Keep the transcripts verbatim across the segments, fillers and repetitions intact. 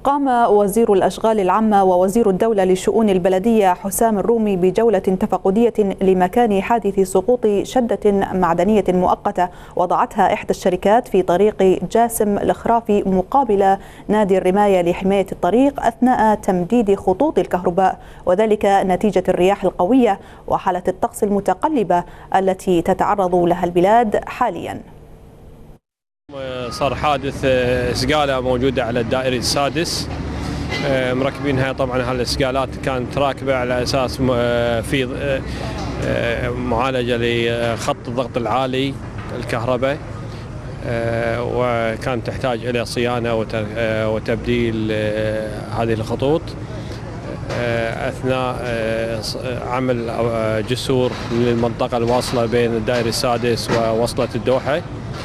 قام وزير الأشغال العامة ووزير الدولة لشؤون البلدية حسام الرومي بجولة تفقدية لمكان حادث سقوط شدة معدنية مؤقتة وضعتها إحدى الشركات في طريق جاسم الخرافي مقابل نادي الرماية لحماية الطريق أثناء تمديد خطوط الكهرباء، وذلك نتيجة الرياح القوية وحالة الطقس المتقلبة التي تتعرض لها البلاد حاليا. صار حادث اسقاله موجوده على الدائري السادس، مركبينها. طبعا هالاسقالات كانت راكبه على اساس في معالجه لخط الضغط العالي الكهرباء، وكانت تحتاج الى صيانه وتبديل هذه الخطوط اثناء عمل جسور للمنطقه الواصله بين الدائري السادس ووصله الدوحه.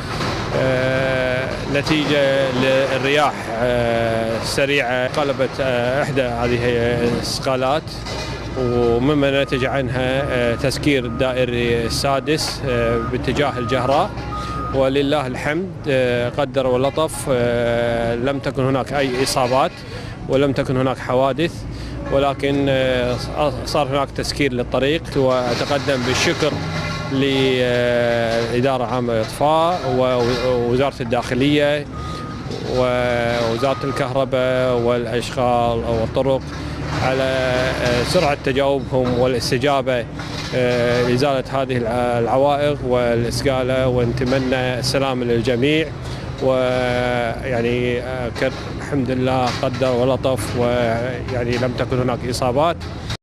نتيجة للرياح السريعة قلبت إحدى هذه الإسقالات، ومما نتج عنها تسكير الدائري السادس باتجاه الجهراء، ولله الحمد قدر ولطف لم تكن هناك أي إصابات ولم تكن هناك حوادث، ولكن صار هناك تسكير للطريق. وأتقدم بالشكر للإدارة العامة للإطفاء ووزارة الداخلية ووزارة الكهرباء والأشغال والطرق على سرعة تجاوبهم والاستجابة لإزالة هذه العوائق والإسقالة، ونتمنى السلامة للجميع. ويعني الحمد لله قدر ولطف، ويعني لم تكن هناك إصابات.